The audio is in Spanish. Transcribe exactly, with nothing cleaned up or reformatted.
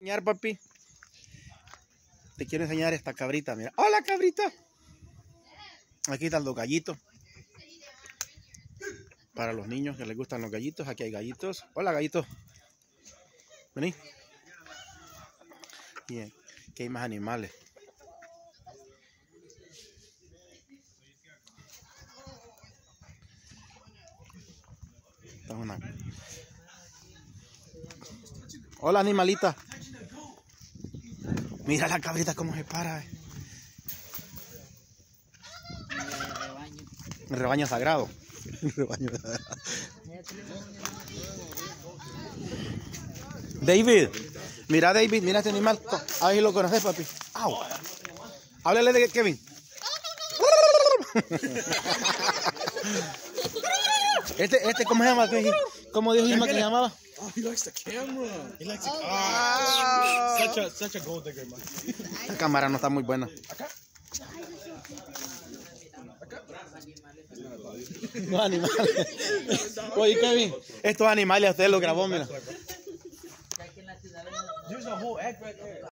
Enseñar, papi. Te quiero enseñar esta cabrita, mira. ¡Hola, cabrita! Aquí están los gallitos. Para los niños que les gustan los gallitos, aquí hay gallitos. Hola, gallitos. Vení. Bien, aquí hay más animales. Esta es una... Hola, animalita. Mira la cabrita cómo se para. Eh. El rebaño sagrado. El rebaño sagrado. David, mira David, mira este animal. A ver si lo conoces, papi. Au. Háblale de Kevin. Este, este, ¿cómo se llama? ¿Cómo dijo Isma que se llamaba? Oh, he likes the camera. He likes the oh, ah, wow. such a such a gold digger, man. La cámara no está muy buena. Acá. No animales. Oye, Kevin, estos animales usted los grabó, mira. There's a whole egg right there.